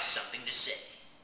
something to say.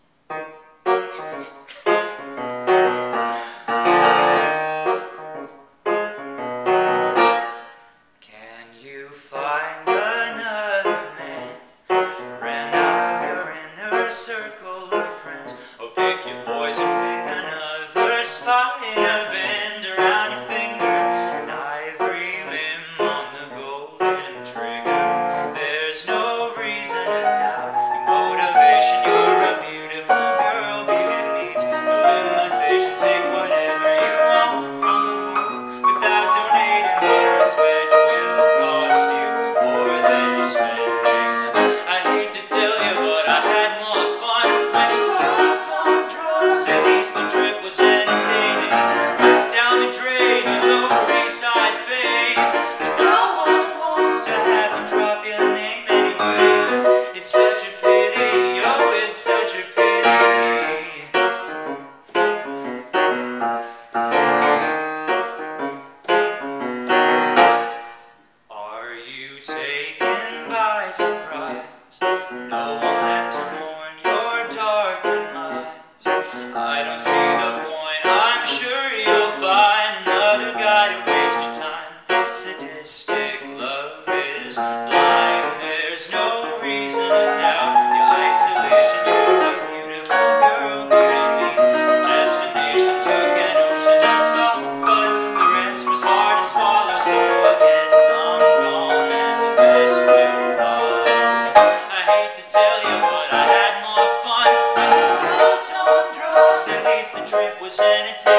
Can you find another man? Ran out of your inner circle of friends. Oh, pick your poison, pick another spider, bend around your finger, an ivory limb on the golden trigger. There's no reason to doubt your motivation. You're a beautiful girl, beauty needs no limitation. Take whatever you want from the womb without donating, but respect will cost you more than you're spending. I hate to tell you, but I had more fun when you hopped on drugs. At least the drip was entertaining. Down the drain, your Lower East Side fame. No one wants to have to drop your name anyway. It's such a pity, oh, it's such a pity. Are you taken by surprise? No one left to mourn your dark demise. I don't see the point. I'm sure you'll find another guy to waste your time. Sadistic love is blind. There's no reason to doubt your isolation. You're a beautiful girl, beauty needs no destination. Took an ocean to stop, but the rest was hard to swallow. So I guess I'm gone and the best will follow. I hate to tell you, but I had more fun when you hooked on drugs. At least the trip was entertaining.